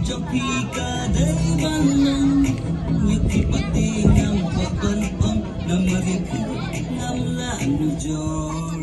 Jopika day balong ngiti pati ng pagbalong na maripu ng laano Diyos.